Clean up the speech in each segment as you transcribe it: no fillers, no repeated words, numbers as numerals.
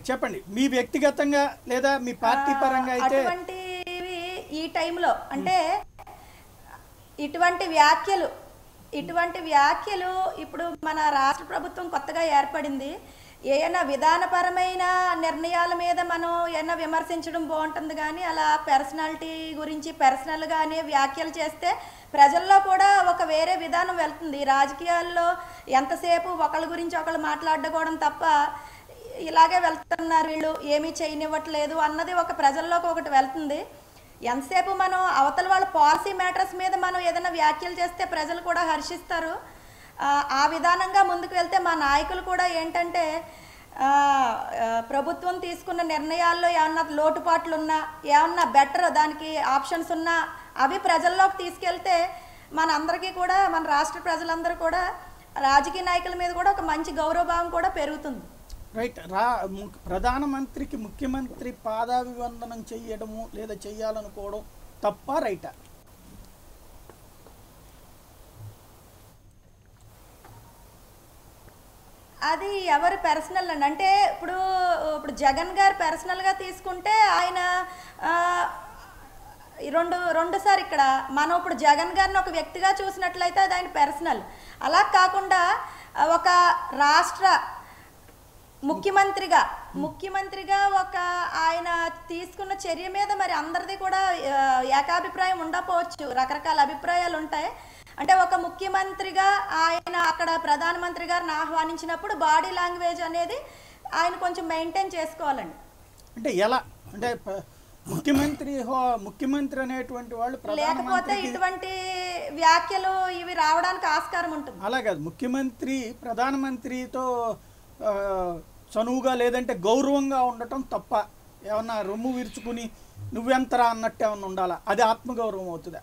చెప్పండి మీ వ్యక్తిగతంగా లేదా మీ పార్టీ పరంగా అయితే అటువంటివి ఈ టైంలో అంటే ఇటువంటి వ్యాఖ్యలు ఇప్పుడు మన రాష్ట్ర ప్రభుత్వం కొత్తగా ఏర్పడింది. ఏమైనా విధానపరమైన నిర్ణయాల మీద మనం ఏమైనా విమర్శించడం బాగుంటుంది, కానీ అలా పర్సనాలిటీ గురించి పర్సనల్గానే వ్యాఖ్యలు చేస్తే ప్రజల్లో కూడా ఒక వేరే విధానం వెళ్తుంది. రాజకీయాల్లో ఎంతసేపు ఒకళ్ళ గురించి ఒకళ్ళు మాట్లాడుకోవడం తప్ప ఇలాగే వెళ్తున్నారు వీళ్ళు, ఏమీ చేయనివ్వట్లేదు అన్నది ఒక ప్రజల్లోకి ఒకటి వెళ్తుంది. ఎంతసేపు మనం అవతల వాళ్ళ పాలసీ మ్యాటర్స్ మీద మనం ఏదైనా వ్యాఖ్యలు చేస్తే ప్రజలు కూడా హర్షిస్తారు. ఆ విధానంగా ముందుకు వెళ్తే మా నాయకులు కూడా ఏంటంటే ప్రభుత్వం తీసుకున్న నిర్ణయాల్లో ఏమన్నా లోటుపాట్లు ఉన్నా, ఏమన్నా బెటర్ దానికి ఆప్షన్స్ ఉన్నా అవి ప్రజల్లోకి తీసుకెళ్తే మన అందరికీ కూడా, మన రాష్ట్ర ప్రజలందరూ కూడా రాజకీయ నాయకుల మీద కూడా ఒక మంచి గౌరవభావం కూడా పెరుగుతుంది. రైట్. ప్రధానమంత్రికి ముఖ్యమంత్రి పాదాభివందనం చెయ్యడము లేదా చెయ్యాలనుకోవడం తప్ప రైటా? అది ఎవరు పర్సనల్ అండి. అంటే ఇప్పుడు జగన్ గారు పర్సనల్గా తీసుకుంటే ఆయన రెండుసారి ఇక్కడ మనం ఇప్పుడు జగన్ గారిని ఒక వ్యక్తిగా చూసినట్లయితే అది ఆయన పర్సనల్. అలా కాకుండా ఒక రాష్ట్ర ముఖ్యమంత్రిగా ఒక ఆయన తీసుకున్న చర్య మీద మరి అందరిది కూడా ఏకాభిప్రాయం ఉండకపోవచ్చు, రకరకాల అభిప్రాయాలు ఉంటాయి. అంటే ఒక ముఖ్యమంత్రిగా ఆయన అక్కడ ప్రధానమంత్రి గారిని ఆహ్వానించినప్పుడు బాడీ లాంగ్వేజ్ అనేది ఆయన కొంచెం మెయింటైన్ చేసుకోవాలండి. అంటే ఎలా అంటే ముఖ్యమంత్రి అనేటువంటి వాళ్ళు లేకపోతే ఇటువంటి వ్యాఖ్యలు ఇవి రావడానికి ఆస్కారం ఉంటుంది. అలా కాదు, ముఖ్యమంత్రి ప్రధానమంత్రితో చనువుగా లేదంటే గౌరవంగా ఉండటం తప్ప, ఏమన్నా రొమ్ము విరుచుకుని నువ్వెంతరా అన్నట్టు ఏమన్నా ఉండాలా? అది ఆత్మగౌరవం అవుతుందా?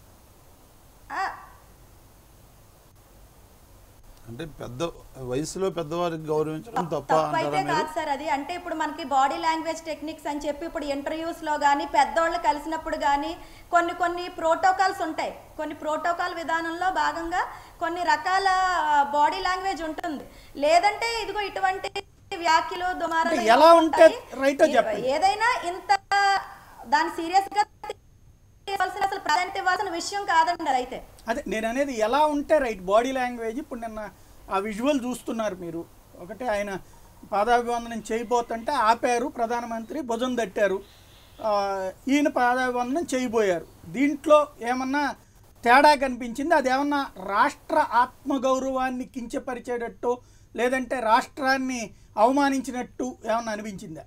అంటే పెద్ద వయసులో పెద్దవారికి గౌరవించడం తప్పైతే కాదు సార్ అది. అంటే ఇప్పుడు మనకి బాడీ లాంగ్వేజ్ టెక్నిక్స్ అని చెప్పి ఇప్పుడు ఇంటర్వ్యూస్లో కానీ పెద్దోళ్ళు కలిసినప్పుడు కానీ కొన్ని ప్రోటోకాల్స్ ఉంటాయి. కొన్ని ప్రోటోకాల్ విధానంలో భాగంగా కొన్ని రకాల బాడీ లాంగ్వేజ్ ఉంటుంది. లేదంటే ఇదిగో ఇటువంటి వ్యాఖ్యలు దుమారాలు ఎలా ఉంటే రైట్ చెప్పండి. ఏదైనా ఇంత దాన్ని సీరియస్గా అసలు ప్రాధాన్యత ఇవ్వాల్సిన విషయం కాదండి అదైతే. అదే నేను అనేది ఎలా ఉంటే రైట్ బాడీ లాంగ్వేజ్. ఇప్పుడు నిన్న ఆ విజువల్ చూస్తున్నారు మీరు, ఒకటే ఆయన పాదాభివందనం చేయబోతుంటే ఆపారు, ప్రధానమంత్రి భుజం తట్టారు, ఈయన పాదాభివందనం చేయబోయారు. దీంట్లో ఏమన్నా తేడా కనిపించింది? అది ఏమన్నా రాష్ట్ర ఆత్మగౌరవాన్ని కించపరిచేటట్టు లేదంటే రాష్ట్రాన్ని అవమానించినట్టు ఏమన్నా అనిపించిందా?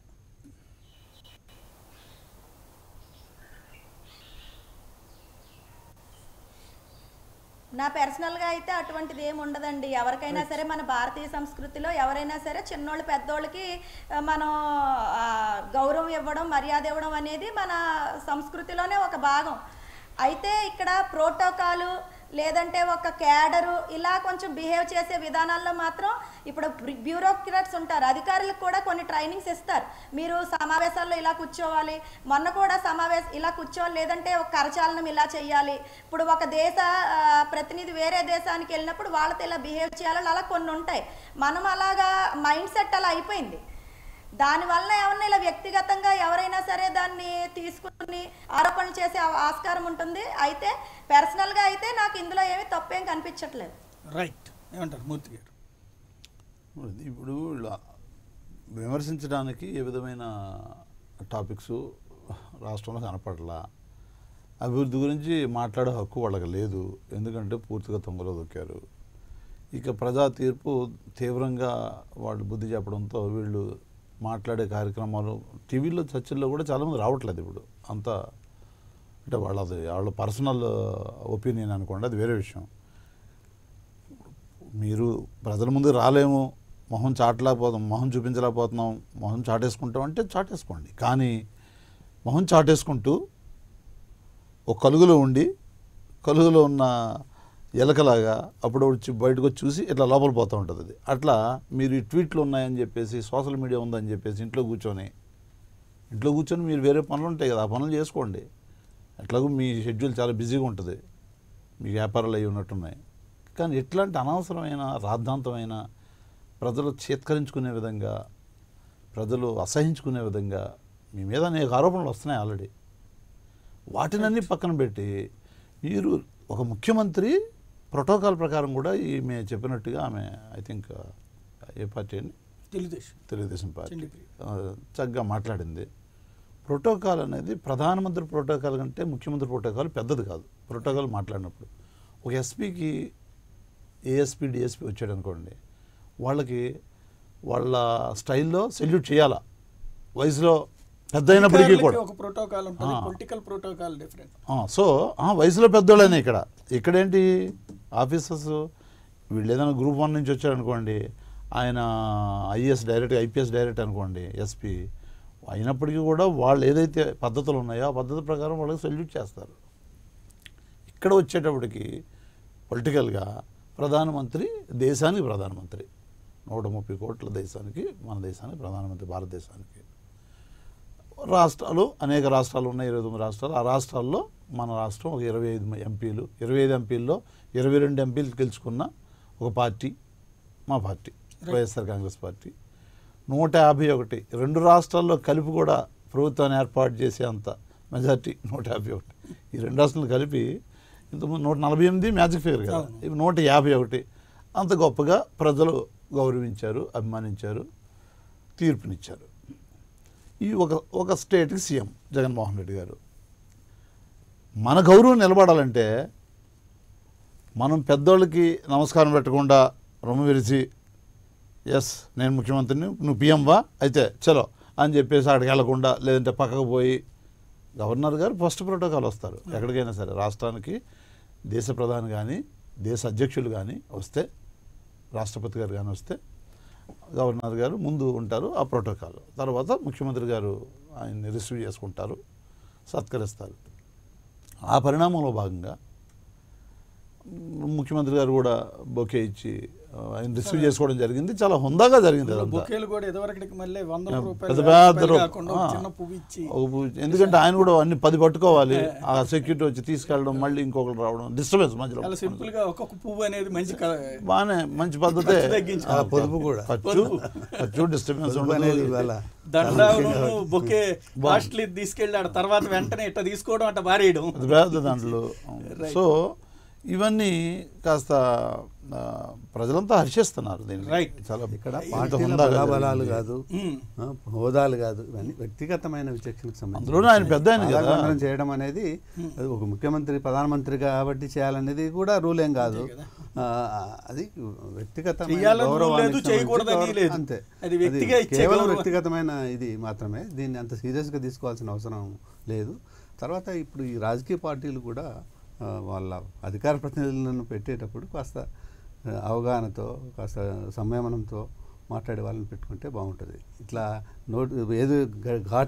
నా పర్సనల్గా అయితే అటువంటిది ఏమి ఉండదండి. ఎవరికైనా సరే మన భారతీయ సంస్కృతిలో ఎవరైనా సరే చిన్నోళ్ళు పెద్దోళ్ళకి మనం గౌరవం ఇవ్వడం, మర్యాద ఇవ్వడం అనేది మన సంస్కృతిలోనే ఒక భాగం. అయితే ఇక్కడ ప్రోటోకాలు లేదంటే ఒక క్యాడరు ఇలా కొంచెం బిహేవ్ చేసే విధానాల్లో మాత్రం ఇప్పుడు బ్యూరోక్రాట్స్ ఉంటారు, అధికారులకు కూడా కొన్ని ట్రైనింగ్స్ ఇస్తారు. మీరు సమావేశాల్లో ఇలా కూర్చోవాలి, మొన్న కూడా ఇలా కూర్చోవాలి, లేదంటే ఒక కరచాలనం ఇలా చేయాలి. ఇప్పుడు ఒక దేశ ప్రతినిధి వేరే దేశానికి వెళ్ళినప్పుడు వాళ్ళతో ఇలా బిహేవ్ చేయాలని అలా కొన్ని ఉంటాయి. మనం అలాగా మైండ్ సెట్ అలా అయిపోయింది. దానివల్ల ఏమన్నా ఇలా వ్యక్తిగతంగా ఎవరైనా సరే దాన్ని తీసుకుని ఆరోపణలు చేసే ఆస్కారం ఉంటుంది. అయితే పర్సనల్గా అయితే నాకు ఇందులో ఏమీ తప్పేం కనిపించట్లేదు. రైట్. ఏమంటారు మూర్తి గారు? ఇప్పుడు విమర్శించడానికి ఏ విధమైన టాపిక్స్ రాష్ట్రంలో కనపడలా. అభివృద్ధి గురించి మాట్లాడే హక్కు వాళ్ళకి లేదు, ఎందుకంటే పూర్తిగా తొంగలో దొక్కారు. ఇక ప్రజా తీర్పు తీవ్రంగా వాళ్ళు బుద్ధి చెప్పడంతో వీళ్ళు మాట్లాడే కార్యక్రమాలు టీవీలో చర్చల్లో కూడా చాలామంది రావట్లేదు ఇప్పుడు. అంతా అంటే వాళ్ళ పర్సనల్ ఒపీనియన్ అనుకోండి, అది వేరే విషయం. మీరు ప్రజల ముందు రాలేము, మొహం చాటలేకపోతాం, మొహం చూపించలేకపోతున్నాం, మొహం చాటేసుకుంటాం అంటే చాటేసుకోండి. కానీ మొహం చాటేసుకుంటూ ఒక కలుగులో ఉండి కలుగులో ఉన్న ఎలకలాగా అప్పుడు వచ్చి బయటకు వచ్చి చూసి ఇట్లా లోపల పోతూ ఉంటుంది. అది అట్లా మీరు ఈ ట్వీట్లు ఉన్నాయని చెప్పేసి, సోషల్ మీడియా ఉందని చెప్పేసి ఇంట్లో కూర్చొని మీరు వేరే పనులు ఉంటాయి కదా, ఆ పనులు చేసుకోండి. ఎట్లాగో మీ షెడ్యూల్ చాలా బిజీగా ఉంటుంది, మీ వ్యాపారాలు అవి ఉన్నట్టున్నాయి. కానీ ఎట్లాంటి అనవసరమైన రాద్ధాంతమైన ప్రజలు చేత్కరించుకునే విధంగా ప్రజలు అసహించుకునే విధంగా మీ మీద అనేక ఆరోపణలు వస్తున్నాయి ఆల్రెడీ. వాటినన్నీ పక్కన పెట్టి మీరు ఒక ముఖ్యమంత్రి ప్రోటోకాల్ ప్రకారం కూడా ఈమె చెప్పినట్టుగా ఆమె ఐ థింక్ ఏ పార్టీ అని తెలుగుదేశం పార్టీ చక్కగా మాట్లాడింది. ప్రోటోకాల్ అనేది ప్రధానమంత్రి ప్రోటోకాల్ కంటే ముఖ్యమంత్రి ప్రోటోకాల్ పెద్దది కాదు. ప్రోటోకాల్ మాట్లాడినప్పుడు ఒక ఎస్పీకి ఏఎస్పీ డిఎస్పీ వచ్చాడు అనుకోండి, వాళ్ళకి వాళ్ళ స్టైల్లో సెల్యూట్ చేయాలా, వయసులో పెద్ద అయినప్పటికీ కూడా. సో వయసులో పెద్దోళ్ళైనా ఇక్కడేంటి ఆఫీసర్స్ వీళ్ళు ఏదైనా గ్రూప్ 1 నుంచి వచ్చారనుకోండి, ఆయన ఐఏఎస్ డైరెక్ట్ ఐపీఎస్ డైరెక్ట్ అనుకోండి ఎస్పీ, అయినప్పటికీ కూడా వాళ్ళు ఏదైతే పద్ధతులు ఉన్నాయో ఆ పద్ధతి ప్రకారం వాళ్ళకి సెల్యూట్ చేస్తారు. ఇక్కడ వచ్చేటప్పటికి పొలిటికల్గా ప్రధానమంత్రి దేశానికి ప్రధానమంత్రి, 130 కోట్ల దేశానికి, మన దేశానికి ప్రధానమంత్రి, భారతదేశానికి. రాష్ట్రాలు అనేక రాష్ట్రాలు ఉన్నాయి, 29 రాష్ట్రాలు. ఆ రాష్ట్రాల్లో మన రాష్ట్రం ఒక 25 ఎంపీలు, 25 ఎంపీల్లో 22 ఎంపీలు గెలుచుకున్న ఒక పార్టీ మా పార్టీ వైఎస్ఆర్ కాంగ్రెస్ పార్టీ. 151 రెండు రాష్ట్రాల్లో కలిపి కూడా ప్రభుత్వాన్ని ఏర్పాటు చేసే అంత మెజార్టీ 151. ఈ రెండు రాష్ట్రాలు కలిపి ఇంతకుముందు 148 మ్యాజిక్ ఫిగర్ కదా, ఇవి 151. అంత గొప్పగా ప్రజలు గౌరవించారు, అభిమానించారు, తీర్పునిచ్చారు. ఈ ఒక స్టేట్కి సీఎం జగన్మోహన్ రెడ్డి గారు. మన గౌరవం నిలబడాలంటే మనం పెద్దోళ్ళకి నమస్కారం పెట్టకుండా రొమ్ము విరిచి ఎస్ నేను ముఖ్యమంత్రిని, నువ్వు పిఎంవా అయితే చలో అని చెప్పేసి అక్కడికి వెళ్లకుండా, లేదంటే పక్కకు పోయి గవర్నర్ గారు ఫస్ట్ ప్రోటోకాల్ వస్తారు ఎక్కడికైనా సరే. రాష్ట్రానికి దేశ ప్రధాని కానీ దేశ అధ్యక్షులు కానీ వస్తే, రాష్ట్రపతి గారు కానీ వస్తే గవర్నర్ గారు ముందు ఉంటారు ఆ ప్రోటోకాల్. తర్వాత ముఖ్యమంత్రి గారు ఆయన్ని రిసీవ్ చేసుకుంటారు, సత్కరిస్తారు. ఆ పరిణామంలో భాగంగా ముఖ్యమంత్రి గారు కూడా బొకే ఇచ్చి ఆయన రిసీవ్ చేసుకోవడం జరిగింది. చాలా హుందాగా జరిగింది. ఎందుకంటే ఆయన కూడా అన్ని 10 పట్టుకోవాలి, ఆ సెక్యూరిటీ వచ్చి తీసుకెళ్ళడం, మళ్ళీ ఇంకొకరు రావడం, డిస్టర్బెన్స్ మధ్యలో. బాగానే మంచి పద్ధతే, పొదుపు కూడా ఖర్చు డిస్టర్బెన్స్ తీసుకెళ్ళాడు తర్వాత వెంటనే ఇట్లా తీసుకోవడం అట్లా బారేయడం పెద్ద దాంట్లో. సో ఇవన్నీ కాస్త ప్రజలంతా హర్షిస్తున్నారు దీన్ని. చాలా ఇక్కడ పార్టీల బలాబలాలు కాదు, హోదాలు కాదు, ఇవన్నీ వ్యక్తిగతమైన విచక్షణకు సంబంధించి ఆయన పెద్ద చేయడం అనేది ఒక ముఖ్యమంత్రి ప్రధానమంత్రి కాబట్టి చేయాలనేది కూడా రూల్ ఏం కాదు. అది వ్యక్తిగతమైన అంతే, కేవలం వ్యక్తిగతమైన ఇది మాత్రమే. దీన్ని అంత సీరియస్గా తీసుకోవాల్సిన అవసరం లేదు. తర్వాత ఇప్పుడు ఈ రాజకీయ పార్టీలు కూడా వాళ్ళ అధికార ప్రతినిధులను పెట్టేటప్పుడు కాస్త అవగాహనతో, కాస్త సంయమనంతో మాట్లాడే వాళ్ళని పెట్టుకుంటే బాగుంటుంది. ఇట్లా ఏదో ఘాట్